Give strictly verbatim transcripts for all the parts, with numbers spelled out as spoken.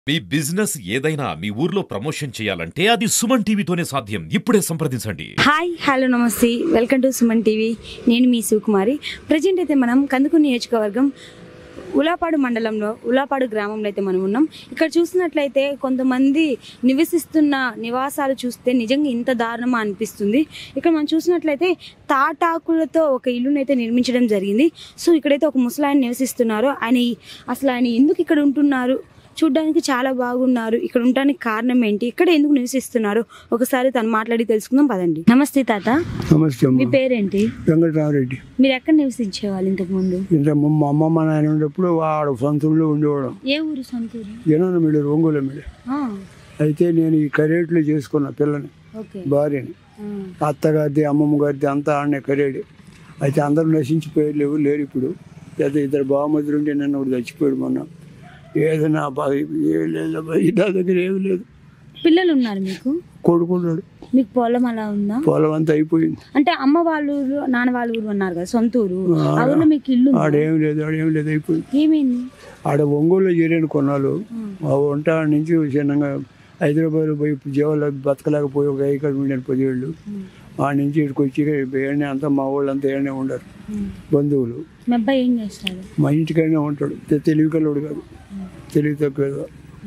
మీ business ఏదైనా మీ ఊర్లో promotion చేయాలంటే అది సుమన్ టీవీతోనే సాధ్యం. ఇప్పుడే సంప్రదించండి. హాయ్ హలో నమస్తే, వెల్కమ్ టు సుమన్ టీవీ. నేను మీ సుకుమారి. ప్రజెంట్ అయితే మనం కందుకూరు నియోజకవర్గం ఉలాపాడు మండలంలో ఉలాపాడు గ్రామంలో అయితే మనం ఉన్నాం. ఇక్కడ చూసినట్లయితే కొంతమంది నివసిస్తున్న నివాసాలు చూస్తే నిజంగా ఇంత దారుణమా అనిపిస్తుంది. ఇక్కడ మనం చూసినట్లయితే తాటాకులతో ఒక ఇల్లునైతే నిర్మించడం జరిగింది. సో ఇక్కడైతే ఒక ముసలాయన నివసిస్తున్నారు. ఆయన అసలు ఆయన ఎందుకు ఇక్కడ ఉంటున్నారు, చూడ్డానికి చాలా బాగున్నారు, ఇక్కడ ఉండడానికి కారణం ఏంటి, ఇక్కడ ఎందుకు నివసిస్తున్నారు, ఒకసారి తను మాట్లాడి తెలుసుకుందాం పదండి. నమస్తే తాత. నమస్తే. మీ పేరేంటి? వెంకటరామరెడ్డి. మీరు ఎక్కడ నివసించేవాళ్ళు ఇంతకు ముందు? ఇంత మా అమ్మమ్మ నాయన ఉండేప్పుడు వాడు సొంత ఊళ్ళో ఉండేవాడు. ఏ ఊరు సొంత ఊరు? జనాన మిడి ఒంగోలు మిడి. అయితే నేను ఈ కరేట్లో చేసుకున్న పిల్లని, భార్యని, అత్తగారిది అమ్మమ్మ గారిది అంతా ఆడనే కరేడి. అయితే అందరూ నశించిపోయారు, లేవు లేరు. ఇప్పుడు పెద్ద ఇద్దరు బావమతులు ఉంటే నన్ను ఒకటి చచ్చిపోయాడు మొన్న. ఏదైనా బాగా ఏమి లేదు, నా దగ్గర ఏమి లేదు. పిల్లలు ఉన్నారు మీకు? కొడుకున్నాడు. మీకు పొలం అలా ఉందా? పొలం అంతా అయిపోయింది. అంటే అమ్మ వాళ్ళ ఊరు నాన్న వాళ్ళ ఊరు అన్నారు కదా, సొంత ఊరు. ఆ ఊర్లో మీకు ఇల్లు? ఆడేం లేదు, ఆడేం లేదు, అయిపోయింది. ఏమైంది? ఆడ ఒంగోలులో చేరాను కొన్నాళ్ళు. వంట నుంచి చిన్నగా హైదరాబాద్ పోయి జీవాలు బతకలేకపోయి ఒక ఇక్కడ ఉండాను పదివేళ్ళు. ఆ నుంచి ఇక్కడికి వచ్చి ఏడనే అంతా మా వాళ్ళు అంతా ఏడనే ఉండరు, బంధువులు. మా అబ్బాయి ఏం చేస్తాడు? మా ఇంటికైనా ఉంటాడు. తెలివి కల్లోడు కాదు, తెలివి తక్కువ.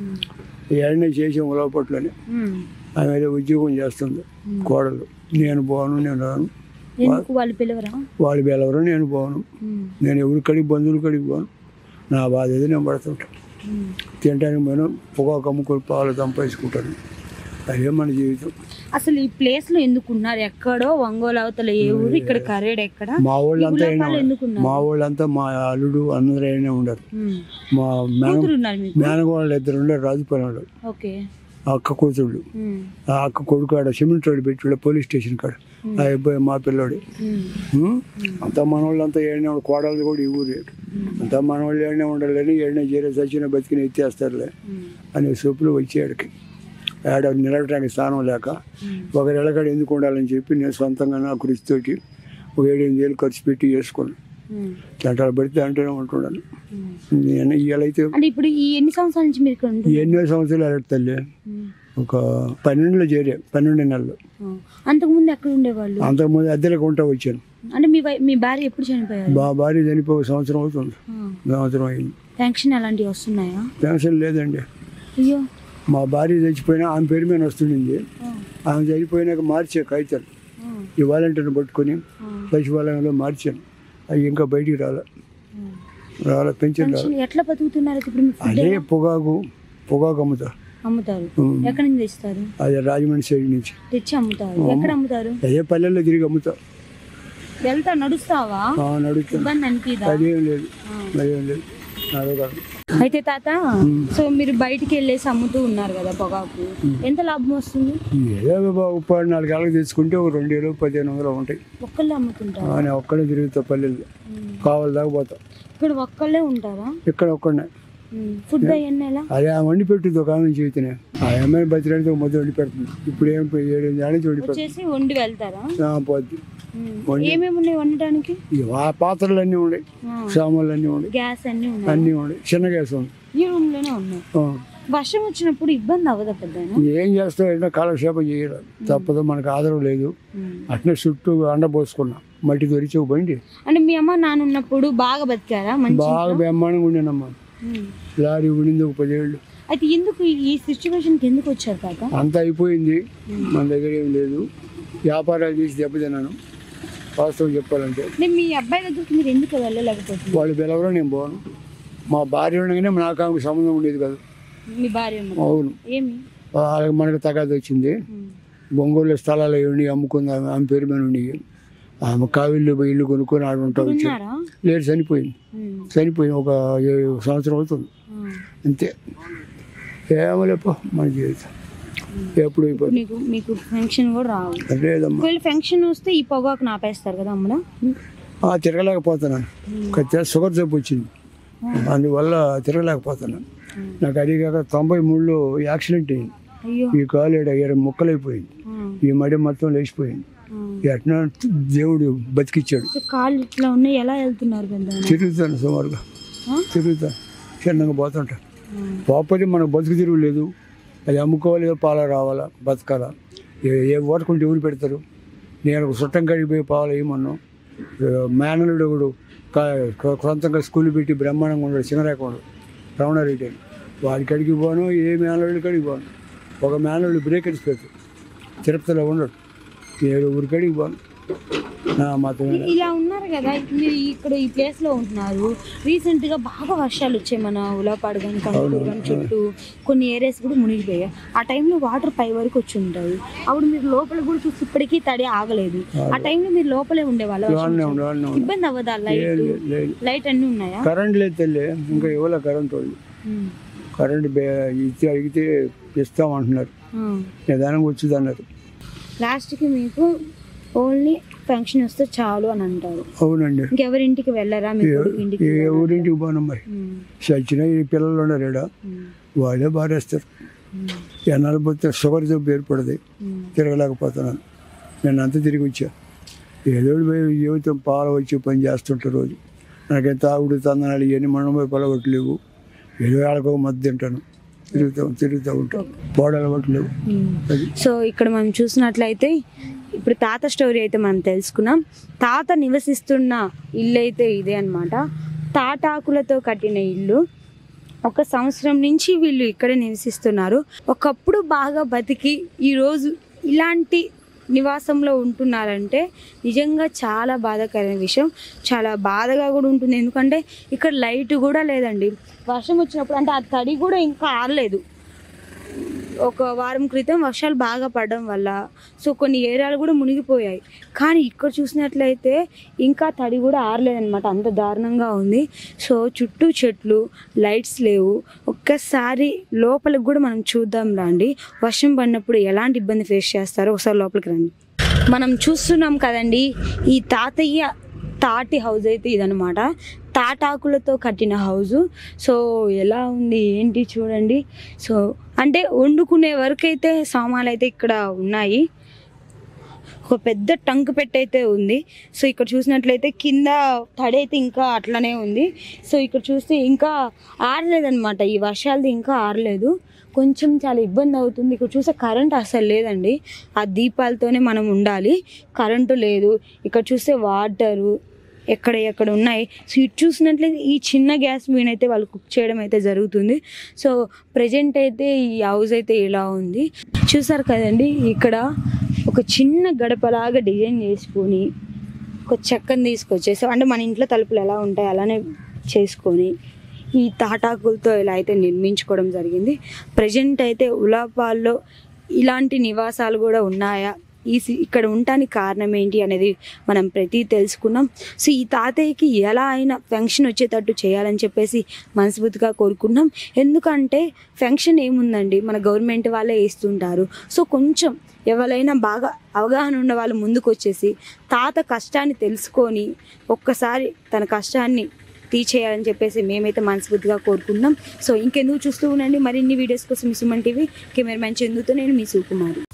ఏడనే చేసి ఉలవపట్లని ఆమె ఏదో ఉద్యోగం చేస్తుంది కోడలు. నేను పోను, నేను రాను. వాళ్ళు పిలవరా? వాళ్ళు పిలవరు, నేను పోను. నేను ఎవరి కడిగి బంధువుల కడిగి పోను. నా బాధ ఏదో నేను పడుతుంటాను. తినడానికి పోయినా పొగాకు అమ్ముకొని పాలు సంపాదించుకుంటాను. అదే మన జీవితం. అసలు ఈ ప్లేస్ లో ఎందుకు ఉన్నారు? ఎక్కడో ఒంగోలు అవతల ఏ ఊరు, ఇక్కడ కరేడ్ ఎక్కడ? మా వాళ్ళంతా మా వాళ్ళంతా మా అల్లుడు అందరూ అయినా ఉండరు. మా మేనగోళ్ళు ఇద్దరు ఉండరు, రాజుపాలెంలో. అక్క కూతుళ్ళు. ఆ అక్క కొడుకు ఆడ సిమెంట్ రోడ్డు పెట్టి పోలీస్ స్టేషన్ కాడ ఆ అబ్బాయి మా పిల్లోడి. అంతా మన వాళ్ళంతా ఏడనే ఉండాలి. కోడలు కూడా ఈ ఊరే. అంతా మన వాళ్ళు ఏడనే ఉండాలని ఏడనే చేరే చచ్చిన బతికిన ఎత్తేస్తారులే అనే సూపులు వచ్చేడికి ఆడ నిలవటానికి స్థానం లేక ఒకరి ఎలకాడ ఎందుకు ఉండాలని చెప్పి నేను సొంతంగా నా కృషితోటి ఒక ఏడెనిమిది వేలు ఖర్చు పెట్టి చేసుకున్నాను. గంటలు పడితే అంటూనే ఉంటున్నాను. నేను ఇవాళైతే ఇప్పుడు ఈ ఎన్ని సంవత్సరాల నుంచి మీరు ఎన్నో సంవత్సరాలు అడగ తల్లి. ఒక పన్నెండులో చేరే, పన్నెండు నెలలు. అంతకుముందు ఎక్కడ ఉండేవాళ్ళు? అంతకుముందు అద్దెలకు ఉంటా వచ్చాను. అంటే మీ మీ భార్య ఎప్పుడు చనిపోయారు? మా భార్య చనిపోయి సంవత్సరం అవుతుంది. సంవత్సరం అయింది. పెన్షన్ అలాంటివి వస్తున్నాయా? పెన్షన్ లేదండి. అయ్యో. మా భార్య చచ్చిపోయినా ఆమె పేరు మీద వస్తుండింది. ఆమె చనిపోయినాక మార్చే కాగితాలు ఈ వాలంటీర్ని పట్టుకొని సచివాలయంలో మార్చాను. అవి ఇంకా బయటికి రాలే రాలే పెన్షన్ రాలే. ఎట్లా బతుకుతున్నారు? అదే పొగాకు పొగాకు అమ్ముతా అమ్ముతారు. ఎక్కడి నుంచి తెస్తారు? అదే రాజమండ్రి సైడ్ నుంచి తెచ్చి అమ్ముతారు. ఎక్కడ అమ్ముతారు? అదే పల్లెల్లో తిరిగి అమ్ముతా. వెళ్తా నడుస్తావా? నడుస్తా. అదేం లేదు, అదేం లేదు. అయితే తాత, సో మీరు బయటికి వెళ్ళేసి అమ్ముతూ ఉన్నారు కదా పొగాకు, ఎంత లాభం వస్తుంది? ఏదో ఉపాధి నాలుగు ఏళ్ళకి తెచ్చుకుంటే ఒక రెండు వేలు పదిహేను వందలు ఉంటాయి. ఒక్కళ్ళే అమ్ముతుంటారు? నేను ఒక్కడే తిరుగుతా పల్లెల్లో, కావాలి దాకా పోతా. ఇక్కడ ఒక్కళ్ళే ఉంటారా? ఇక్కడ ఒక్కడే. ఫుడ్ అయ్యా అదే వండి పెట్టుద్ది ఒక ఆమె జీవితమే. ఆ అమ్మాయి బతిరాడితే మొదలు వండి పెడుతుంది. ఇప్పుడు ఏం ఏడు నుంచి వండి పెట్టి వండి వెళ్తారా? పోద్ది. ఏమేమి ఉన్నాయి వండడానికి? ఆ పాత్రలు అన్నీ ఉన్నాయి, సామాన్లు అన్నీ ఉన్నాయి, గ్యాస్ అన్ని ఉన్నాయి, అన్నీ ఉన్నాయి. చిన్న గ్యాస్ ఉంది. ఈ రూమ్ లోనే ఉన్నాయి. వర్షం వచ్చినప్పుడు ఇబ్బంది అవ్వదా పెద్ద? ఏం చేస్తావు, ఏంటో కాలక్షేపం చేయరు, తప్పదు. మనకు ఆధారం లేదు. అట్నే చుట్టూ అండ పోసుకున్నా, మట్టి దొరిచి బండి. అంటే మీ అమ్మ నాన్న ఉన్నప్పుడు బాగా బతికారా? బాగా బ్రహ్మాండంగా ఉండేనమ్మా. లారీ ఉండింది ఒక పదేళ్ళు. అయితే ఎందుకు ఈ సిచ్యువేషన్ ఎందుకు వచ్చారు తాత? అంతా అయిపోయింది, మన దగ్గర ఏం లేదు. వ్యాపారాలు చేసి దెబ్బతిన్నాను వాస్తవం చెప్పాలంటే. మీ అబ్బాయి దగ్గరికి మీరు ఎందుకు వెళ్ళలేకపోతే? వాళ్ళు పిలవరు, నేను పోను. మా భార్య ఉండగానే నాకు ఆమెకు సంబంధం ఉండేది కాదు. మీ భార్య? అవును. ఏమి వాళ్ళకి మనకు తగాదు వచ్చింది. ఒంగోలు స్థలాలు ఇవ్వండి అమ్ముకుంది. ఆమె ఆమె పేరు మీద ఉండి ఆమె కావిళ్ళు పోయి ఇల్లు కొనుక్కొని ఆడ ఉంటా వచ్చి లేదు, చనిపోయింది. చనిపోయింది ఒక సంవత్సరం అవుతుంది అంతే. ఏమో లేపో మన జీవితం ఎప్పుడు మీకు ఫంక్షన్ కూడా రావు. లేదమ్మా. ఫంక్షన్ వస్తే ఈ పొగాకు నాపేస్తారు కదా అమ్మడా? తిరగలేకపోతున్నాను. షుగర్ జబ్బు వచ్చింది, అందువల్ల తిరగలేకపోతున్నాను. నాకు అది కాక తొంభై మూడులో యాక్సిడెంట్ అయింది. ఈ కాలు ఇరవై ముక్కలైపోయింది, ఈ మడి మొత్తం లేచిపోయింది. ఎట్లా దేవుడు బతికిచ్చాడు. కాళ్ళు ఇట్లా ఉన్నాయి, ఎలా వెళ్తున్నారు? తిరుగుతాను, సుమారుగా తిరుగుతాను, చిన్నగా పోతుంటాను. పోకపోతే మనకు బతుకు తిరుగు లేదు. అది అమ్ముకోవాలి, పాల రావాలా, బతకాలా. ఏ ఓటుకుంటే ఎవరు పెడతారు? నేను చుట్టం కడిగి పోయి పాలు ఏమన్నాను. మేనలుడు కూడా సొంతంగా స్కూల్ పెట్టి బ్రహ్మాండంగా ఉన్నాడు, సింగరేకొండ రమణారెడ్డి అని. వాడి కడిగి పోను, ఏ మేనలుడి కడిగి పోను. ఒక మేనలుడు బ్రేక్ అడిచిపోతాడు, తిరుపతిలో ఉన్నాడు. ఏడు ఊరి కడిగి పోను. ఇలా ఉన్నారు కదా, మీరు ఇక్కడ ఈ ప్లేస్ లో ఉంటున్నారు. రీసెంట్ గా బాగా వర్షాలు వచ్చాయి మన ఉలాపాడు కానీ కందుకూరు కానీ చుట్టూ కొన్ని ఏరియాస్ కూడా మునిగిపోయాయి. ఆ టైంలో వాటర్ పై వరకు వచ్చి ఉంటాయి. అప్పుడు మీరు లోపల కూడా చూసి ఇప్పటికీ తడి ఆగలేదు. ఆ టైంలో మీరు లోపలే ఉండేవాళ్ళు, ఇబ్బంది అవ్వదా? లైట్ లైట్ అన్ని ఉన్నాయా? కరెంట్ లేదు తెల్లే, ఇంకా ఇవ్వలే కరెంట్ వాళ్ళు. కరెంట్ ఇచ్చి అడిగితే ఇస్తామంటున్నారు, నిదానంగా వచ్చింది అన్నారు. లాస్ట్కి మీకు ఓన్లీ ఫంక్షన్ వస్తే చాలు అని అంటారు. అవునండి. ఇంకెవరింటికి వెళ్ళరా? ఎవరింటికి పోనమ్మాయి చచ్చిన ఈ పిల్లలు ఉన్నారు ఇక్కడ, వాళ్ళే బారేస్తారు. ఎన్నాళ్ళు పోతే షుగర్ జబ్బు ఏర్పడది, తిరగలేకపోతున్నాను. నేను అంతా తిరిగి వచ్చా. ఏదో జీవితం పాల వచ్చి పని చేస్తుంటారు రోజు. నాకేం తాగుడు తందనాలు ఇవన్నీ మనం పొలగొట్టలేవు. ఏదో ఆడకో మధ్య తింటాను, తిరుగుతూ తిరుగుతూ ఉంటాం. పోడలు కొట్టలేవు. సో ఇక్కడ మనం చూసినట్లయితే ఇప్పుడు తాత స్టోరీ అయితే మనం తెలుసుకున్నాం. తాత నివసిస్తున్న ఇల్లు అయితే ఇదే అన్నమాట. తాటాకులతో కట్టిన ఇల్లు. ఒక సంవత్సరం నుంచి వీళ్ళు ఇక్కడే నివసిస్తున్నారు. ఒకప్పుడు బాగా బతికి ఈరోజు ఇలాంటి నివాసంలో ఉంటున్నారంటే నిజంగా చాలా బాధాకరమైన విషయం. చాలా బాధగా కూడా ఉంటుంది. ఎందుకంటే ఇక్కడ లైట్ కూడా లేదండి. వర్షం వచ్చినప్పుడు అంటే ఆ తడి కూడా ఇంకా ఆరలేదు. ఒక వారం క్రితం వర్షాలు బాగా పడడం వల్ల సో కొన్ని ఏరియాలు కూడా మునిగిపోయాయి. కానీ ఇక్కడ చూసినట్లయితే ఇంకా తడి కూడా ఆరలేదన్నమాట, అంత దారుణంగా ఉంది. సో చుట్టూ చెట్లు, లైట్స్ లేవు. ఒక్కసారి లోపలికి కూడా మనం చూద్దాం రండి. వర్షం పడినప్పుడు ఎలాంటి ఇబ్బంది ఫేస్ చేస్తారో ఒకసారి లోపలికి రండి. మనం చూస్తున్నాం కదండి, ఈ తాతయ్య తాటి హౌస్ అయితే ఇదనమాట. తాటాకులతో కట్టిన హౌజు. సో ఎలా ఉంది ఏంటి చూడండి. సో అంటే వండుకునే వరకు అయితే సామాన్లు అయితే ఇక్కడ ఉన్నాయి. ఒక పెద్ద టంక్ పెట్టయితే ఉంది. సో ఇక్కడ చూసినట్లయితే కింద తడి అయితే ఇంకా అట్లనే ఉంది. సో ఇక్కడ చూస్తే ఇంకా ఆరలేదన్నమాట, ఈ వర్షాలది ఇంకా ఆరలేదు. కొంచెం చాలా ఇబ్బంది అవుతుంది. ఇక్కడ చూస్తే కరెంట్ అసలు లేదండి. ఆ దీపాలతోనే మనం ఉండాలి, కరెంటు లేదు. ఇక్కడ చూస్తే వాటరు ఎక్కడ ఎక్కడ ఉన్నాయి. సో ఇటు చూసినట్లయితే ఈ చిన్న గ్యాస్ మీద అయితే వాళ్ళు కుక్ చేయడం అయితే జరుగుతుంది. సో ప్రజెంట్ అయితే ఈ హౌస్ అయితే ఇలా ఉంది. చూసారు కదండి, ఇక్కడ ఒక చిన్న గడపలాగా డిజైన్ చేసుకొని ఒక చెక్కని తీసుకొచ్చేసి, అంటే మన ఇంట్లో తలుపులు ఎలా ఉంటాయి అలానే చేసుకొని ఈ తాటాకులతో ఇలా అయితే నిర్మించుకోవడం జరిగింది. ప్రజెంట్ అయితే ఉలాపాల్లో ఇలాంటి నివాసాలు కూడా ఉన్నాయా, ఈ ఇక్కడ ఉండటానికి కారణం ఏంటి అనేది మనం ప్రతి తెలుసుకున్నాం. సో ఈ తాతయ్యకి ఎలా అయినా ఫంక్షన్ వచ్చేటట్టు చేయాలని చెప్పేసి మనస్ఫూర్తిగా కోరుకున్నాం. ఎందుకంటే ఫంక్షన్ ఏముందండి, మన గవర్నమెంట్ వాళ్ళే వేస్తుంటారు. సో కొంచెం ఎవరైనా బాగా అవగాహన ఉన్న వాళ్ళు ముందుకు వచ్చేసి తాత కష్టాన్ని తెలుసుకొని ఒక్కసారి తన కష్టాన్ని తీసేయాలని చెప్పేసి మేమైతే మనస్ఫూర్తిగా కోరుకుంటున్నాం. సో ఇంకెందుకు చూస్తూ ఉండండి మరిన్ని వీడియోస్ కోసం మీ సుమన్ టీవీ. కెమెరామెన్ చందుతో నేను మీ సుకుమారి.